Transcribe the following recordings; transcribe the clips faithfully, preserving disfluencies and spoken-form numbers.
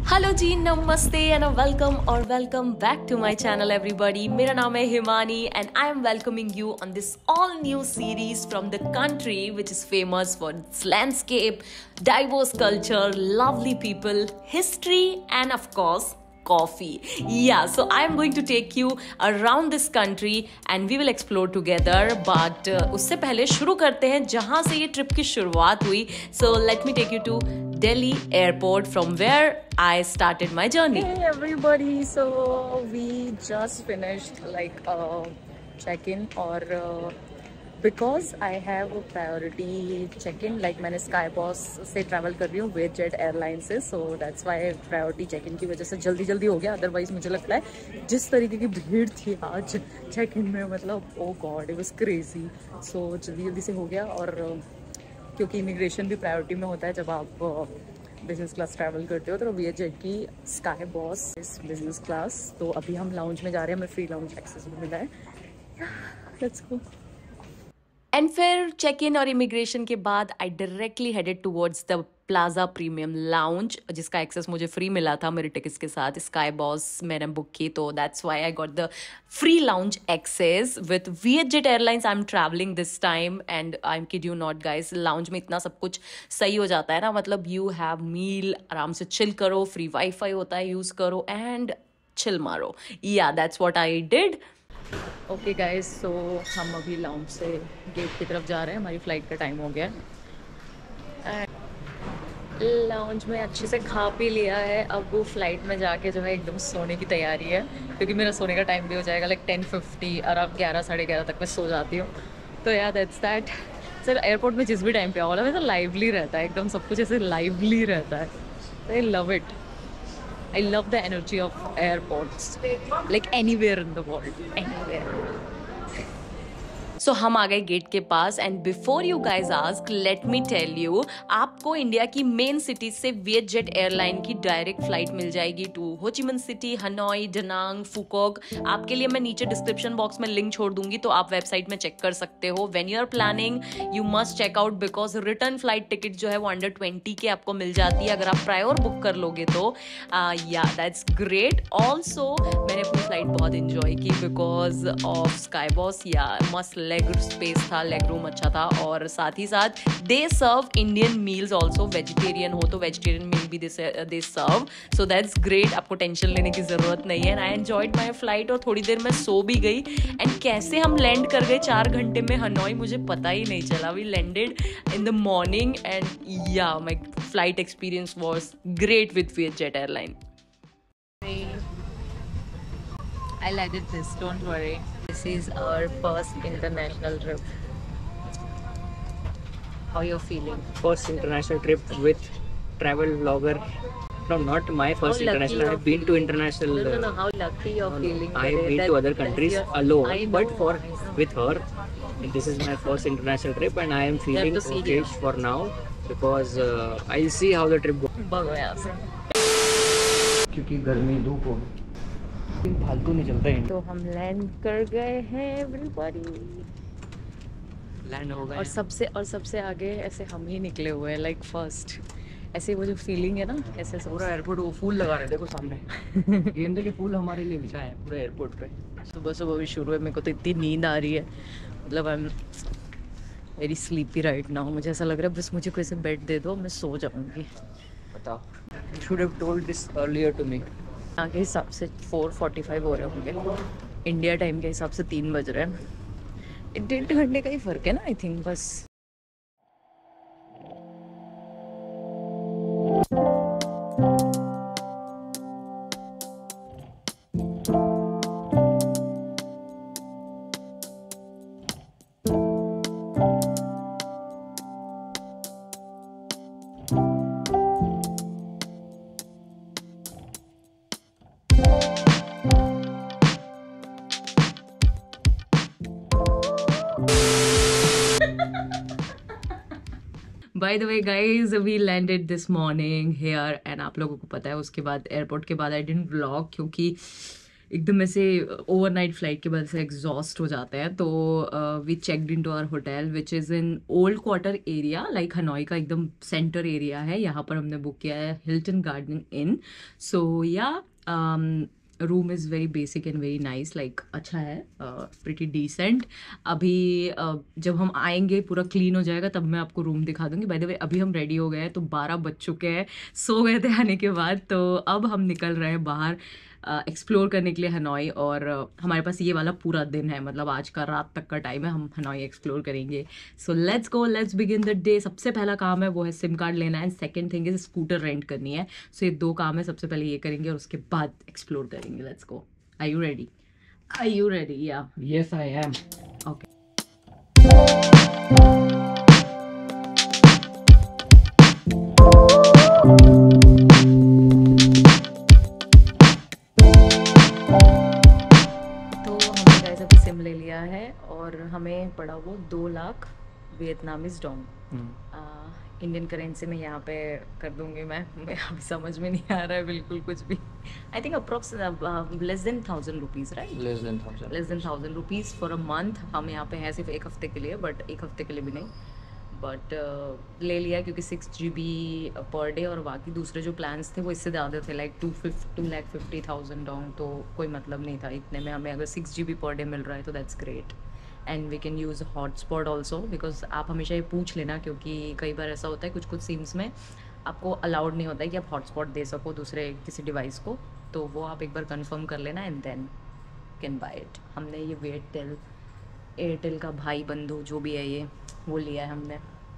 Hello ji, namaste and welcome और welcome back to my channel everybody. मेरा नाम है Himani and I am welcoming you on this all new series from the country which is famous for its landscape, diverse culture, lovely people, history and of course coffee. Yeah, so I am going to take you around this country and we will explore together. But uh, उससे पहले शुरू करते हैं जहाँ से ये trip की शुरुआत हुई. So let me take you to Delhi airport from where I started my journey. Hey everybody, so we just finished like uh, check-in or uh, because I have a priority check-in, like मैंने Skyboss से travel कर रही हूँ VietJet Airlines से, so that's why priority check-in की वजह से जल्दी जल्दी हो गया. अदरवाइज मुझे लगता है जिस तरीके की भीड़ थी आज check-in में, मतलब oh god, it was crazy. so जल्दी जल्दी से हो गया. और uh, क्योंकि इमिग्रेशन भी प्रायोरिटी में होता है जब आप बिजनेस क्लास ट्रैवल करते हो, तो VietJet की स्काई बॉस बिजनेस क्लास. तो अभी हम लाउंज में जा रहे हैं, हमें फ्री लाउंज एक्सेस भी मिला है. Let's go. एंड फिर चेक इन और इमिग्रेशन के बाद I directly headed towards the plaza premium lounge, जिसका एक्सेस मुझे फ्री मिला था मेरे टिकट्स के साथ. स्काई बॉस मैंने बुक की, तो that's why I got the free lounge access with VietJet airlines. I am travelling this time and I am kid you not guys, lounge में इतना सब कुछ सही हो जाता है ना, मतलब यू हैव मील, आराम से चिल करो, फ्री वाईफाई होता है, यूज़ करो एंड चिल मारो. Yeah that's what I did. Okay guys, so हम अभी लाउंज से गेट की तरफ जा रहे हैं. हमारी फ़्लाइट का टाइम हो गया है. लाउंज में अच्छे से खा पी लिया है. अब वो फ्लाइट में जाके जो है एकदम सोने की तैयारी है, क्योंकि मेरा सोने का टाइम भी हो जाएगा लाइक टेन फिफ्टी और अब ग्यारह साढ़े ग्यारह तक मैं सो जाती हूँ. तो यार दैट्स दैट. सर एयरपोर्ट में जिस भी टाइम पे आओ ना, वैसा लाइवली रहता है, एकदम सब कुछ ऐसे लाइवली रहता है. तो I love it. I love the energy of airports, like anywhere in the world, anywhere. So so, हम आ गए गेट के पास and before you guys ask, let me tell you, आपको इंडिया की मेन सिटी से VietJet एयरलाइन की direct flight मिल जाएगी टू हो ची मिन सिटी, हनोई, डनांग, फुकोक. आपके लिए मैं नीचे डिस्क्रिप्शन बॉक्स में लिंक छोड़ दूंगी, तो आप वेबसाइट में चेक कर सकते हो. When you are planning you must check out, because return flight ticket जो है वो अंडर ट्वेंटी के आपको मिल जाती है अगर आप प्रायर बुक कर लोगे तो. या दैट्स ग्रेट. ऑल्सो मैंने अपनी फ्लाइट बहुत इंजॉय की because of sky boss. Yeah मस्त लेग स्पेस था, लेग रूम अच्छा था, और साथ ही साथ they serve Indian meals also. Vegetarian हो तो वेजिटेरियन मील भी they serve, so that's great. आपको टेंशन लेने की जरूरत नहीं है. आई एंजॉयड माई फ्लाइट और थोड़ी देर में सो भी गई. एंड कैसे हम लैंड कर गए चार घंटे में हनोई, मुझे पता ही नहीं चला. We landed in the morning and yeah my flight experience was great with VietJet airline. I landed this, don't worry. This is our first international trip. How you feeling? First international trip with travel vlogger. No, not my first international. I've been to international. No, no, no. How lucky you're uh, feeling. I've been that, to other countries alone, but for with her, this is my first international trip, and I am feeling okay for now because uh, I'll see how the trip goes. भागो यहाँ से. क्योंकि गर्मी धूप हो, फालतू नहीं चलता है. तो हम लैंड कर गए हैं एवरीबॉडी. लैंड हो गए और सबसे और सबसे आगे ऐसे हम ही निकले हुए हैं, लाइक फर्स्ट. ऐसे वो जो फीलिंग है ना, ऐसे पूरा एयरपोर्ट वो फूल लगा रहे, देखो सामने गेंदे के फूल हमारे लिए बिछाए हैं पूरे एयरपोर्ट पे. सुबह सुबह भी शुरू है. मेरे को तो इतनी नींद आ रही है, मतलब I am very sleepy right now. मुझे ऐसा लग रहा है बस मुझे कोई से बेड दे दो, मैं सो जाऊंगी. बताओ, you should have told this earlier to me. यहाँ के हिसाब से फोर फोर्टी फाइव हो रहे होंगे, इंडिया टाइम के हिसाब से तीन बज रहे हैं. डेढ़ घंटे का ही फ़र्क है ना, आई थिंक. बस by the way guys, we landed this morning here and आप लोगों को पता है उसके बाद एयरपोर्ट के बाद आई डिडंट व्लॉग, क्योंकि एकदम ऐसे ओवरनाइट फ्लाइट के बाद से एग्जॉस्ट हो जाते हैं। तो we checked in to our hotel which is in old quarter area, like Hanoi का एकदम सेंटर एरिया है। यहाँ पर हमने बुक किया है Hilton garden inn. So yeah room is very basic and very nice, like अच्छा है, प्रिटी डिसेंट। अभी uh, जब हम आएंगे पूरा क्लीन हो जाएगा तब मैं आपको रूम दिखा दूंगी। बाय द वे अभी हम रेडी हो गए हैं, तो बारह बज चुके हैं, सो गए थे आने के बाद। तो अब हम निकल रहे हैं बाहर एक्सप्लोर uh, करने के लिए हनोई। और uh, हमारे पास ये वाला पूरा दिन है, मतलब आज का रात तक का टाइम है, हम हनोई एक्सप्लोर करेंगे। So let's go, let's begin the day. सबसे पहला काम है वो है सिम कार्ड लेना है, and second thing is scooter rent करनी है। सो so, ये दो काम है, सबसे पहले ये करेंगे और उसके बाद एक्सप्लोर करेंगे। Let's go. Are you ready? Are you ready? Yeah yes I am. Okay. ले लिया है और हमें पड़ा वो दो lakh Vietnamese dong. Indian currency में यहाँ पे कर दूंगी मैं, मैं अभी समझ में नहीं आ रहा है बिल्कुल कुछ भी। I think approx less than thousand rupees, right? Less than thousand less than thousand rupees for a month. हम यहाँ पे हैं सिर्फ एक हफ्ते के लिए, बट एक हफ्ते के लिए भी नहीं, बट uh, ले लिया क्योंकि सिक्स जी बी पर डे, और बाकी दूसरे जो प्लान्स थे वो इससे ज़्यादा थे, like two fifty two lakh fifty thousand dong. तो कोई मतलब नहीं था इतने में। हमें अगर सिक्स जी बी पर डे मिल रहा है तो that's great. And we can use hotspot also, because आप हमेशा ये पूछ लेना, क्योंकि कई बार ऐसा होता है कुछ कुछ सिम्स में आपको अलाउड नहीं होता है कि आप हॉटस्पॉट दे सको दूसरे किसी डिवाइस को। तो वो आप एक बार कंफर्म कर लेना and then can buy it. हमने ये एयरटेल एयरटेल का भाई बंधु जो भी है ये, वो लिया है हमने।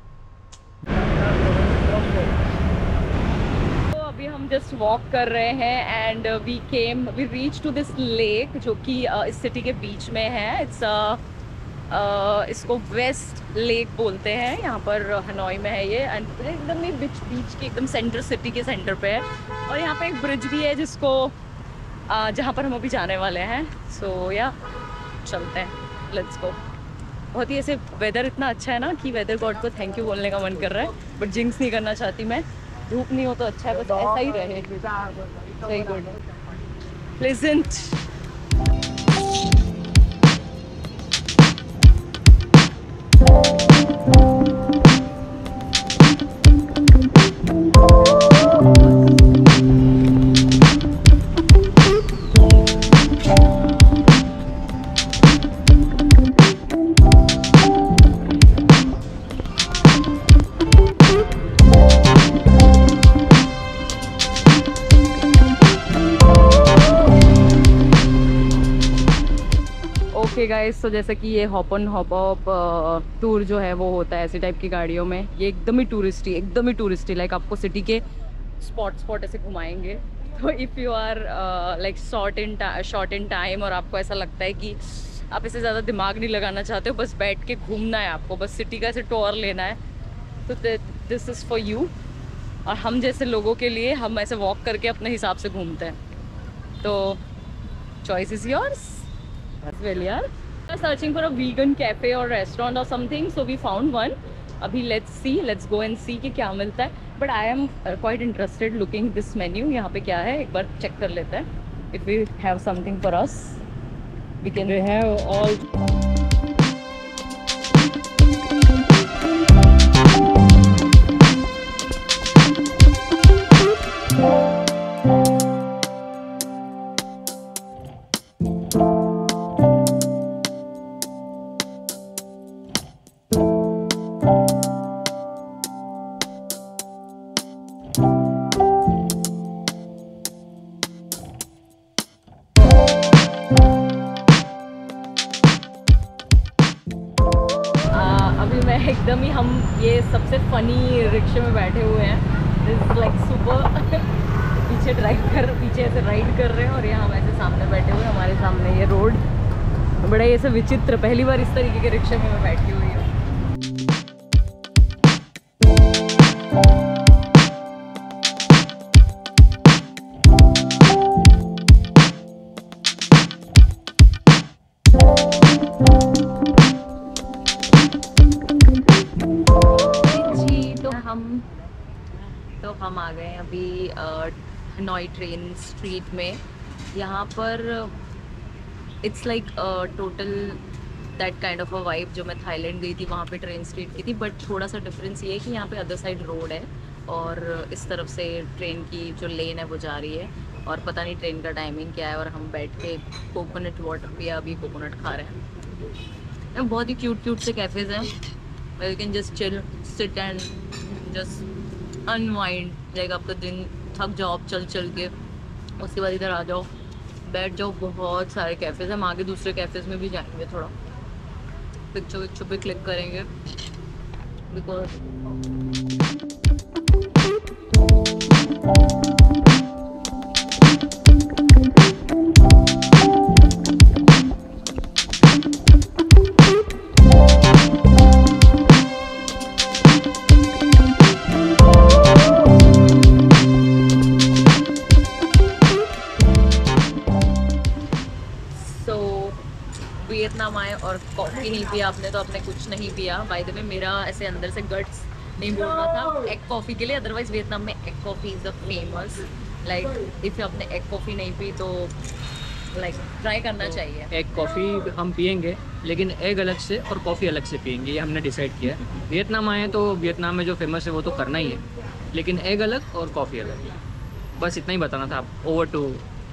तो अभी हम जस्ट वॉक कर रहे हैं and we came we reach to this lake जो कि uh, इस सिटी के बीच में है। इट्स uh, इसको वेस्ट लेक बोलते हैं, यहाँ पर हनोई में है ये। एंड एकदम ही बीच बीच के एकदम सेंटर, सिटी के सेंटर पे है। और यहाँ पे एक ब्रिज भी है जिसको uh, जहाँ पर हम अभी जाने वाले हैं। सो so, या yeah, चलते हैं, लेट्स गो। बहुत ही ऐसे वेदर इतना अच्छा है ना कि वेदर गॉड को थैंक यू बोलने का मन कर रहा है, बट जिंक्स नहीं करना चाहती मैं। धूप नहीं हो तो अच्छा है, बस ऐसा ही रहे। सही गुड प्लेजेंट। ओके गाइस, तो जैसे कि ये hop on hop off tour जो है वो होता है ऐसी टाइप की गाड़ियों में। ये एकदम ही टूरिस्टी, एकदम ही टूरिस्टी, लाइक आपको सिटी के स्पॉट स्पॉट ऐसे घुमाएंगे। तो if you are like short in short in time और आपको ऐसा लगता है कि आप इसे ज़्यादा दिमाग नहीं लगाना चाहते हो, बस बैठ के घूमना है आपको, बस सिटी का ऐसे टूर लेना है, तो दिस इज़ फॉर यू। और हम जैसे लोगों के लिए, हम ऐसे वॉक करके अपने हिसाब से घूमते हैं। तो choice is yours. Well, yeah. We are searching for a vegan cafe or restaurant or something, so we found one. अभी let's see, let's go and see कि क्या मिलता है. But I am uh, quite interested looking this menu. यहाँ पे क्या है एक बार check कर लेते हैं. If we have something for us, we can. We have all. एकदम ही हम ये सबसे फनी रिक्शे में बैठे हुए हैं। दिस लाइक सुबह पीछे ड्राइव कर पीछे ऐसे राइड कर रहे हैं और यहाँ हम ऐसे सामने बैठे हुए हैं। हमारे सामने ये रोड बड़ा ऐसे विचित्र, पहली बार इस तरीके के रिक्शे में मैं बैठी हुई हूँ। तो हम आ गए अभी हनोई ट्रेन स्ट्रीट में। यहाँ पर it's like total that kind of a vibe जो मैं थाईलैंड गई थी वहाँ पे ट्रेन स्ट्रीट की थी, बट थोड़ा सा डिफरेंस ये है कि यहाँ पे अदर साइड रोड है और इस तरफ से ट्रेन की जो लेन है वो जा रही है, और पता नहीं ट्रेन का टाइमिंग क्या है। और हम बैठ के कोकोनट वाटर पिया, अभी कोकोनट खा रहे हैं। बहुत ही क्यूट क्यूट से कैफ़ेज हैं, you can just chill sit and just unwind. Like आपका दिन थक जाओ आप चल चल के, उसके बाद इधर आ जाओ बैठ जाओ। बहुत सारे कैफ़ेज हैं, हम आगे दूसरे कैफ़ेज में भी जाएंगे, थोड़ा पिक्चर पिक्चर पे क्लिक करेंगे बिकॉज वियतनाम आए और कॉफ़ी नहीं पिया आपने तो आपने कुछ नहीं पिया। बाय द वे मेरा ऐसे अंदर से गट्स नहीं बोल रहा था एग कॉफ़ी के लिए, अदरवाइज वियतनाम में egg coffee is the famous. Like if आपने एग कॉफ़ी नहीं पी तो लाइक like, ट्राई करना चाहिए। एग कॉफ़ी हम पियेंगे लेकिन एग अलग से और कॉफ़ी अलग से पियेंगे, ये हमने डिसाइड किया है। वियतनाम आए तो वियतनाम में जो फेमस है वो तो करना ही है, लेकिन एग अलग और कॉफ़ी अलग। बस इतना ही बताना था। आप ओवर टू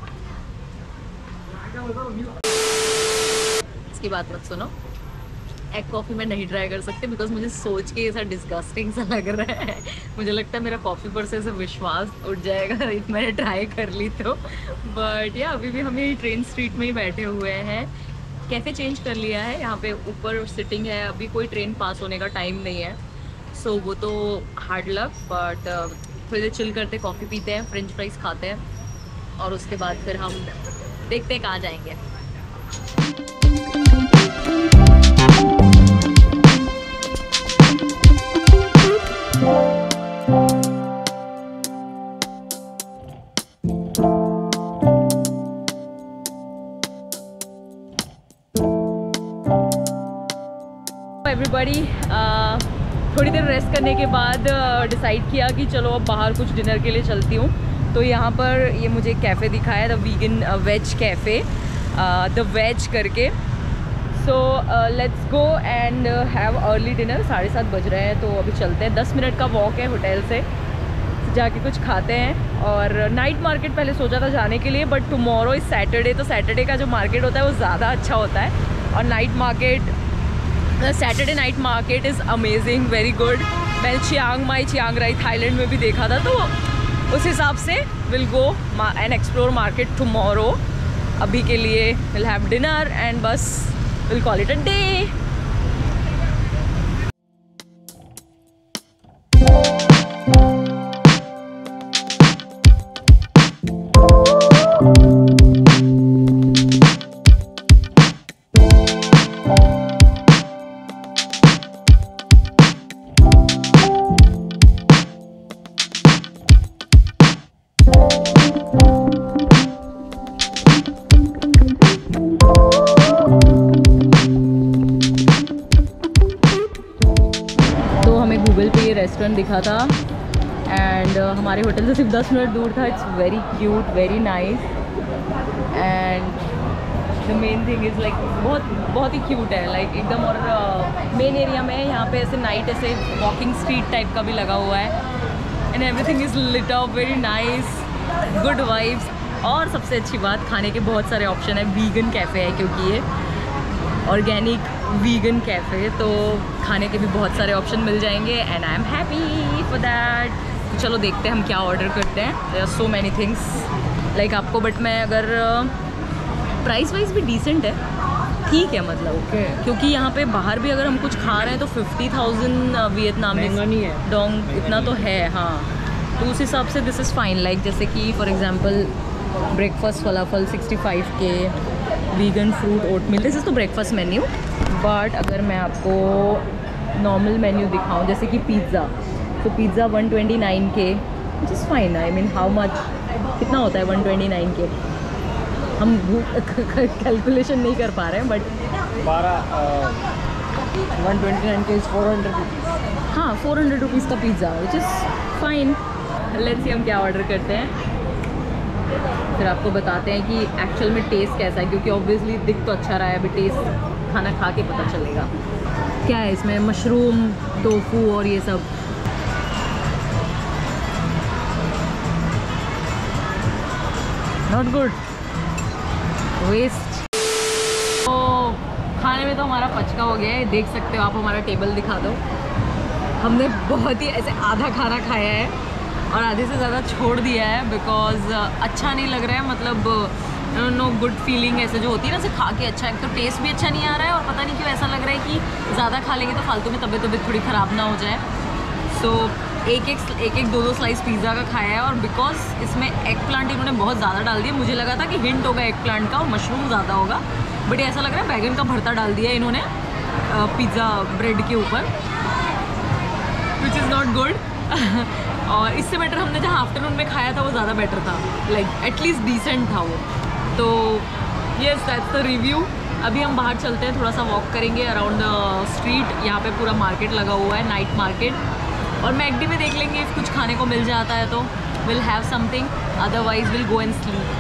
की बात मत सुनो, एग कॉफ़ी में नहीं ट्राई कर सकते बिकॉज मुझे सोच के ऐसा डिस्गस्टिंग सा लग रहा है। मुझे लगता है मेरा कॉफ़ी पर से ऐसे विश्वास उठ जाएगा इफ मैंने ट्राई कर ली तो। बट या अभी भी हम यही ट्रेन स्ट्रीट में ही बैठे हुए हैं। कैफ़े चेंज कर लिया है, यहाँ पे ऊपर सिटिंग है, अभी कोई ट्रेन पास होने का टाइम नहीं है, सो so, वो तो हार्ड लक। बट थोड़ी देर चिल करते, कॉफ़ी पीते हैं, फ्रेंच फ्राइज खाते हैं और उसके बाद फिर हम देखते हैं कहाँ जाएंगे। एवरीबॉडी थोड़ी देर रेस्ट करने के बाद डिसाइड uh, किया कि चलो अब बाहर कुछ डिनर के लिए चलती हूँ। तो यहाँ पर ये मुझे कैफ़े दिखाया, the vegan veg cafe, the veg करके। So let's go and have early dinner. साढ़े सात बज रहे हैं तो अभी चलते हैं। दस मिनट का वॉक है होटल से, जाके कुछ खाते हैं। और नाइट मार्केट पहले सोचा था जाने के लिए, बट टुमारो इज़ सैटरडे, तो सैटरडे का जो मार्केट होता है वो ज़्यादा अच्छा होता है। और night market, Saturday night market is amazing, very good. मैंने Chiang Mai Chiang Rai Thailand में भी देखा था, तो उस हिसाब से will go and explore market tomorrow. अभी के लिए विल हैव डिनर एंड बस will call it a day. Restaurant दिखा था एंड uh, हमारे होटल से सिर्फ दस मिनट दूर था। It's very cute, very nice and the main thing is like बहुत बहुत ही क्यूट है लाइक like, एकदम। और मेन uh, एरिया में यहाँ पे ऐसे नाइट ऐसे वॉकिंग स्ट्रीट टाइप का भी लगा हुआ है and everything is lit up, very nice, good vibes. और सबसे अच्छी बात, खाने के बहुत सारे ऑप्शन है। वीगन कैफ़े है क्योंकि ये ऑर्गेनिक वीगन कैफ़े, तो खाने के भी बहुत सारे ऑप्शन मिल जाएंगे and I am happy for that. तो चलो देखते हैं हम क्या ऑर्डर करते हैं। There are so many things like आपको, बट मैं अगर प्राइस वाइज भी डिसेंट है, ठीक है मतलब okay. क्योंकि यहाँ पे बाहर भी अगर हम कुछ खा रहे हैं तो फिफ्टी थाउजेंड वियतनामी डोंग इतना तो है। हाँ, तो उस हिसाब से दिस इज़ फाइन। लाइक जैसे कि for example breakfast falafel sixty five K, vegan fruit oatmeal, this is तो ब्रेकफास्ट मेन्यू। बट अगर मैं आपको नॉर्मल मेन्यू दिखाऊं जैसे कि पिज़्ज़ा, तो pizza one twenty nine K, which is fine. I mean how much, कितना होता है वन ट्वेंटी नाइन के, हम कैलकुलेशन नहीं कर पा रहे हैं बट बारह one twenty nine K four hundred rupees. हाँ, फोर हंड्रेड रुपीज़ का pizza which is fine. Let's see हम क्या ऑर्डर करते हैं। फिर आपको बताते हैं कि एक्चुअल में टेस्ट कैसा है, क्योंकि ऑब्वियसली दिख तो अच्छा रहा है, अभी टेस्ट खाना खा के पता चलेगा। क्या है इसमें, मशरूम, टोफू और ये सब। Not good, waste. तो खाने में तो हमारा पचका हो गया है, देख सकते हो आप। हमारा टेबल दिखा दो। हमने बहुत ही ऐसे आधा खाना खाया है और आधे से ज़्यादा छोड़ दिया है, बिकॉज अच्छा नहीं लग रहा है। मतलब नो गुड फीलिंग ऐसे जो होती है ना, ऐसे खा के अच्छा, एक तो टेस्ट भी अच्छा नहीं आ रहा है और पता नहीं क्यों ऐसा लग रहा है कि ज़्यादा खा लेंगे तो फालतू में तबीयत तबीयत थोड़ी ख़राब ना हो जाए। सो so, एक एक एक एक दो दो स्लाइस पिज़्ज़ा का खाया है। और बिकॉज इसमें एग प्लांट इन्होंने बहुत ज़्यादा डाल दिया, मुझे लगा था कि हिंट होगा एग प्लांट का और मशरूम ज़्यादा होगा, बट ऐसा लग रहा है बैगन का भरता डाल दिया इन्होंने पिज़्ज़ा ब्रेड के ऊपर, विच इज़ नॉट गुड। और इससे बेटर हमने जहाँ आफ्टरनून में खाया था वो ज़्यादा बेटर था, लाइक एटलीस्ट डिसेंट था वो। तो यस, दैट्स द रिव्यू। अभी हम बाहर चलते हैं, थोड़ा सा वॉक करेंगे अराउंड द स्ट्रीट। यहाँ पे पूरा मार्केट लगा हुआ है, नाइट मार्केट। और मैकडी में देख लेंगे, कुछ खाने को मिल जाता है तो will have something, otherwise will go and sleep.